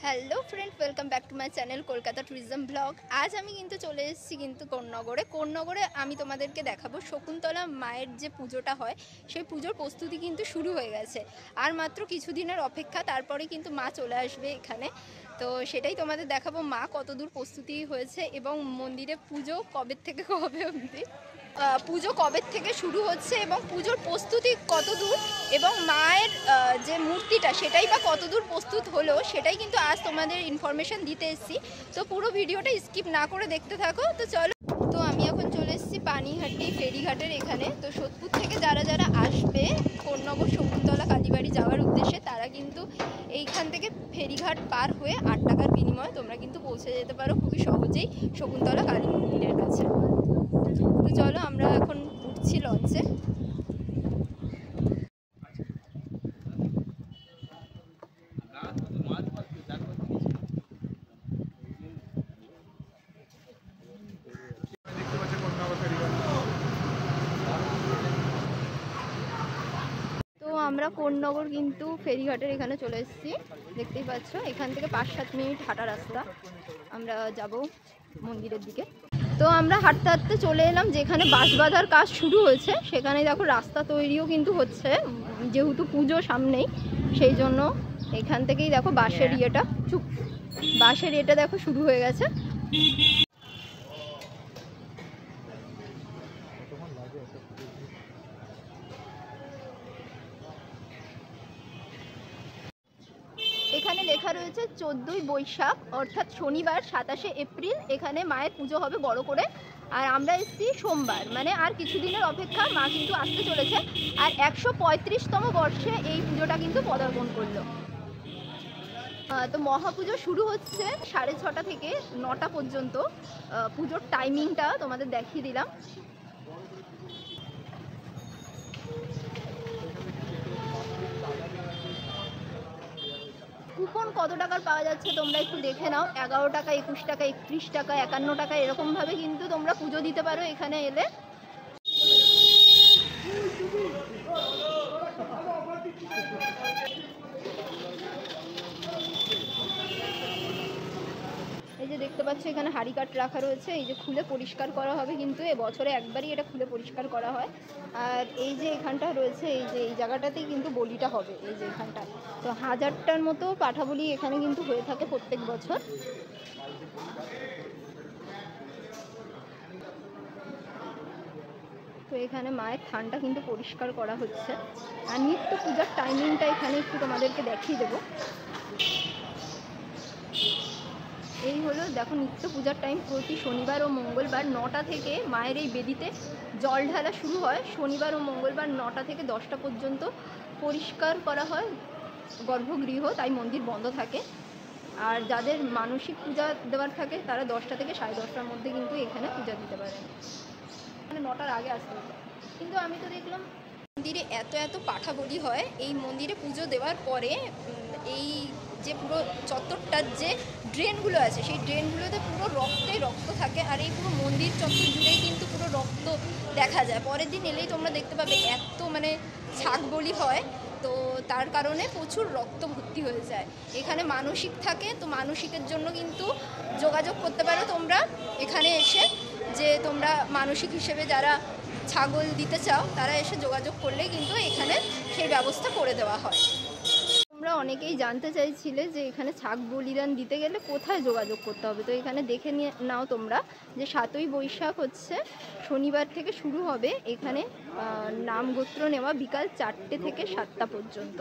Hello friend, welcome back to my channel Kolkata tourism blog. আজ আমি কিন্তু চলে এসেছি কোন্নগরে আমি তোমাদেরকে দেখাবো শকুন্তলা মায়ের যে পুজোটা হয় সেই পুজোর প্রস্তুতি কিন্তু শুরু হয়ে গেছে। আর মাত্র কিছুদিনের অপেক্ষা, তারপরে কিন্তু মা চলে আসবে এখানে। তো সেটাই তোমাদের দেখাবো মা কতদূর প্রস্তুতি হয়েছে এবং মন্দিরে পুজো কবে থেকে কবে অবধি পুজো কবে থেকে শুরু হচ্ছে এবং পুজোর প্রস্তুতি কতদূর এবং মায়ের যে মূর্তিটা সেটাই বা কতদূর প্রস্তুত হলো সেটাই কিন্তু আজ তোমাদের ইনফরমেশন দিতে এসেছি। তো পুরো ভিডিওটা স্কিপ না করে দেখতে থাকো। তো চলো, তো আমি এখন চলে এসেছি পানিহাটি ফেরিঘাটের এখানে। তো সোদপুর থেকে যারা যারা আসবে কোন্নগর শকুন্তলা কালীবাড়ি যাওয়ার উদ্দেশ্যে তারা কিন্তু এইখান থেকে ফেরিঘাট পার হয়ে 8 টাকার বিনিময়ে তোমরা কিন্তু পৌঁছে যেতে পারো খুবই সহজেই শকুন্তলা কালী মন্দিরের কাছে। তো চলো, আমরা এখন উঠছি লঞ্চে। তো আমরা কোন্নগর কিন্তু ফেরিঘাটের এখানে চলে এসেছি, দেখতেই পাচ্ছ। এখান থেকে 5-7 মিনিট হাঁটা রাস্তা, আমরা যাব মন্দিরের দিকে। তো আমরা হাঁটতে হাঁটতে চলে এলাম যেখানে বাঁশ বাঁধার কাজ শুরু হয়েছে। সেখানে দেখো রাস্তা তৈরিও কিন্তু হচ্ছে, যেহেতু পুজো সামনেই সেই জন্য এখান থেকেই দেখো বাঁশের ইয়েটা দেখো শুরু হয়ে গেছে। এখানে লেখা রয়েছে 14ই বৈশাখ অর্থাৎ শনিবার 27শে এপ্রিল এখানে মায়ের পুজো হবে বড় করে। আর আমরা এসেছি সোমবার, মানে আর কিছুদিনের অপেক্ষা, মা কিন্তু আসতে চলেছে। আর 135তম বর্ষে এই পুজোটা কিন্তু পদার্পণ করলো। তো মহাপুজো শুরু হচ্ছে 6:30 থেকে 9টা পর্যন্ত। পুজোর টাইমিংটা তোমাদের দেখিয়ে দিলাম। কুপন কত টাকার পাওয়া যাচ্ছে তোমরা একটু দেখে নাও। 11 টাকা, 21 টাকা, 31 টাকা, 51 টাকা, এরকমভাবে কিন্তু তোমরা পুজো দিতে পারো এখানে এলে। এই যে দেখতে পাচ্ছ এখানে হাঁড়ি কাঠ রাখা রয়েছে, এই যে খুলে পরিষ্কার করা হবে, কিন্তু বছরে একবারই এটা খুলে পরিষ্কার করা হয়। আর এই যে এখানটা রয়েছে, এই যে এই জায়গাটাতেই কিন্তু বলিটা হবে, এই যে এখানটা। তো 1000টার মতো পাঠা বলি এখানে কিন্তু হয়ে থাকে প্রত্যেক বছর। তো এখানে মায়ের থানটা কিন্তু পরিষ্কার করা হচ্ছে। আর নিত্য পূজার টাইমিংটা এখানে একটু তোমাদেরকে দেখিয়ে দেবো। এই হলো দেখো নিত্য পূজার টাইম। প্রতি শনিবার ও মঙ্গলবার 9টা থেকে মায়ের এই বেদিতে জল ঢালা শুরু হয়। শনিবার ও মঙ্গলবার 9টা থেকে 10টা পর্যন্ত পরিষ্কার করা হয় গর্ভগৃহ, তাই মন্দির বন্ধ থাকে। আর যাদের মানসিক পূজা দেওয়ার থাকে তারা 10টা থেকে 10:30টার মধ্যে কিন্তু এখানে পূজা দিতে পারেন। মানে 9টার আগে আসতে হবে। কিন্তু আমি তো দেখলাম মন্দিরে এত পাঠা বলি হয়। এই মন্দিরে পুজো দেওয়ার পরে এই যে পুরো চত্বরটার যে ড্রেনগুলো আছে সেই ড্রেনগুলোতে পুরো রক্ত থাকে। আর এই পুরো মন্দির চত্বর জুড়েই কিন্তু পুরো রক্ত দেখা যায়। পরের দিন এলেই তোমরা দেখতে পাবে এত মানে ছাগ বলি হয়। তো তার কারণে প্রচুর রক্ত ভর্তি হয়ে যায়। এখানে মানসিক থাকে, তো মানসিকের জন্য কিন্তু যোগাযোগ করতে পারো তোমরা এখানে এসে। যে তোমরা মানসিক হিসেবে যারা ছাগল দিতে চাও তারা এসে যোগাযোগ করলেই কিন্তু এখানে সেই ব্যবস্থা করে দেওয়া হয়। তোমরা অনেকেই জানতে চাইছিলে যে এখানে ছাগ বলিদান দিতে গেলে কোথায় যোগাযোগ করতে হবে। তো এখানে দেখে নিয়ে নাও তোমরা যে 7ই বৈশাখ হচ্ছে শনিবার থেকে শুরু হবে এখানে নাম গোত্র নেওয়া বিকাল 4টে থেকে 7টা পর্যন্ত।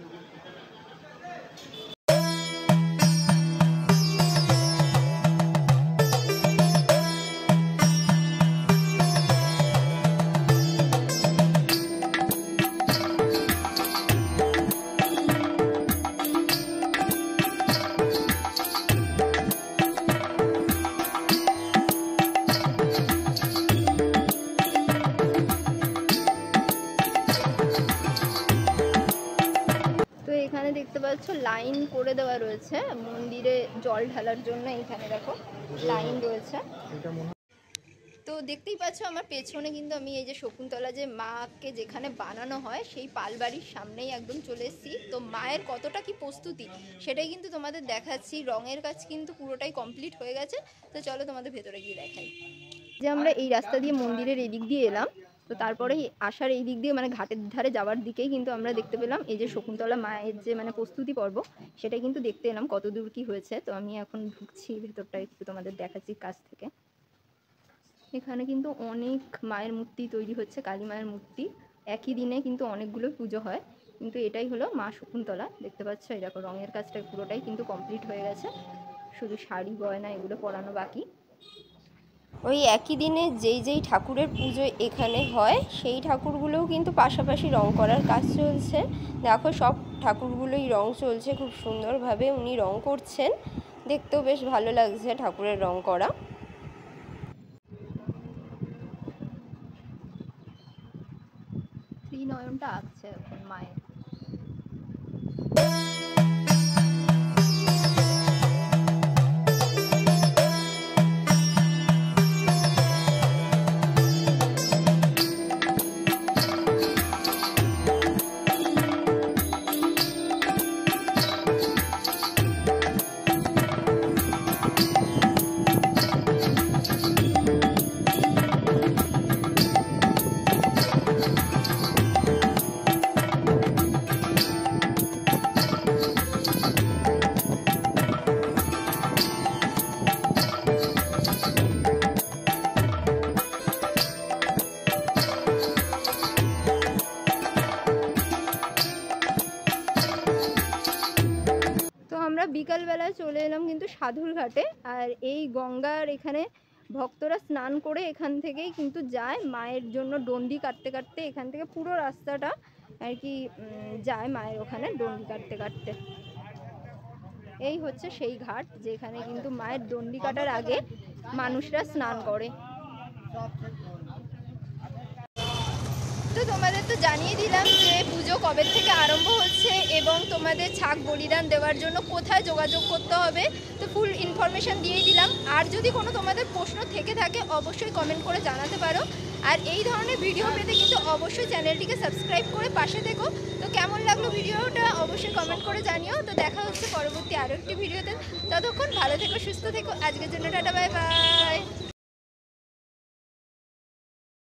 এখানে দেখতে পাচ্ছ লাইন করে দেওয়া রয়েছে মন্দিরে জল ঢালার জন্য। এখানে দেখো লাইন রয়েছে। তো দেখতেই পাচ্ছ আমার পেছনে কিন্তু আমি এই যে শকুন্তলা যে মাকে যেখানে বানানো হয় সেই পালবাড়ির সামনেই একদম চলে এসেছি। তো মায়ের কতটা কি প্রস্তুতি সেটাই কিন্তু তোমাদের দেখাচ্ছি। রঙের কাজ কিন্তু পুরোটাই কমপ্লিট হয়ে গেছে। তো চলো তোমাদের ভেতরে গিয়ে দেখাই। যে আমরা এই রাস্তা দিয়ে মন্দিরের এদিক দিয়ে এলাম, তো তারপরে আসার এই দিক দিয়ে মানে ঘাটের ধারে যাওয়ার দিকেই কিন্তু আমরা দেখতে পেলাম এই যে শকুন্তলা মায়ের যে মানে প্রস্তুতি পর্ব সেটা কিন্তু দেখতে এলাম কত দূর কি হয়েছে। তো আমি এখন ঢুকছি ভেতরটা, একটু তোমাদের দেখাচ্ছি কাছ থেকে। এখানে কিন্তু অনেক মায়ের মূর্তি তৈরি হচ্ছে, কালী মায়ের মূর্তি। একই দিনে কিন্তু অনেকগুলো পুজো হয়, কিন্তু এটাই হলো মা শকুন্তলা। দেখতে পাচ্ছ এই দেখো রঙের কাজটা পুরোটাই কিন্তু কমপ্লিট হয়ে গেছে, শুধু শাড়ি গয়না এগুলো পরানো বাকি। ওই একই দিনে যেই যেই ঠাকুরের পুজো এখানে হয় সেই ঠাকুরগুলোও কিন্তু পাশাপাশি রং করার কাজ চলছে। দেখো সব ঠাকুরগুলোই রং চলছে, খুব সুন্দরভাবে উনি রং করছেন, দেখতেও বেশ ভালো লাগছে ঠাকুরের রং করা। নয়নটা আসছে এখন মায়ের। আমরা বিকালবেলায় চলে এলাম কিন্তু সাধুর ঘাটে। আর এই গঙ্গার এখানে ভক্তরা স্নান করে এখান থেকেই কিন্তু যায় মায়ের জন্য ডন্ডি কাটতে কাটতে। এখান থেকে পুরো রাস্তাটা আর কি যায় মায়ের ওখানে ডন্ডি কাটতে কাটতে। এই হচ্ছে সেই ঘাট যেখানে কিন্তু মায়ের ডন্ডি কাটার আগে মানুষরা স্নান করে। তো তোমাদের তো জানিয়ে দিলাম যে পুজো কবে থেকে আরম্ভ হচ্ছে এবং তোমাদের ছাগ বলিদান দেওয়ার জন্য কোথায় যোগাযোগ করতে হবে, তো ফুল ইনফরমেশান দিয়েই দিলাম। আর যদি কোনো তোমাদের প্রশ্ন থেকে থাকে অবশ্যই কমেন্ট করে জানাতে পারো। আর এই ধরনের ভিডিও পেতে কিন্তু অবশ্যই চ্যানেলটিকে সাবস্ক্রাইব করে পাশে থেকো। তো কেমন লাগলো ভিডিওটা অবশ্যই কমেন্ট করে জানিও। তো দেখা হচ্ছে পরবর্তী আরও একটি ভিডিওতে, ততক্ষণ ভালো থেকো, সুস্থ থেকো। আজকের জন্য টাটা, বাই বাই।